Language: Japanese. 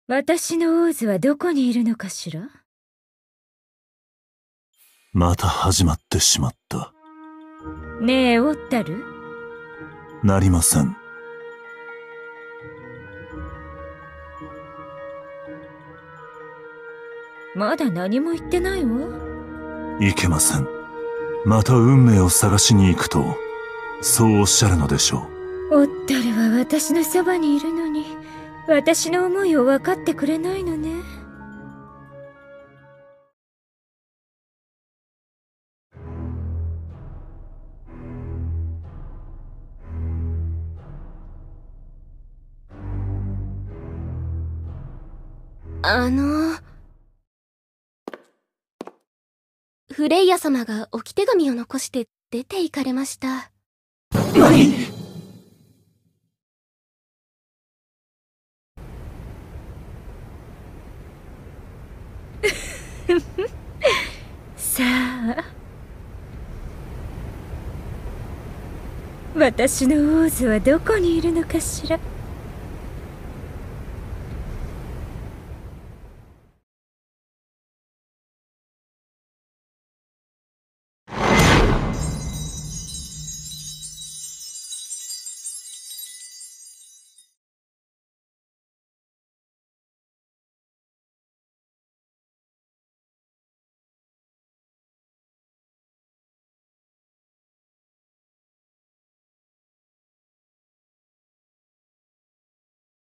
私のオーズはどこにいるのかしら。 また始まってしまった。 ねえ、オッタル。 なりません。 まだ何も言ってないわ。 いけません。また運命を探しに行くと、そうおっしゃるのでしょう。オッタルは私のそばにいるのに、私の思いを分かってくれないのね。 フレイヤ様が置き手紙を残して出て行かれました。 何？ さあ、私のオーズはどこにいるのかしら。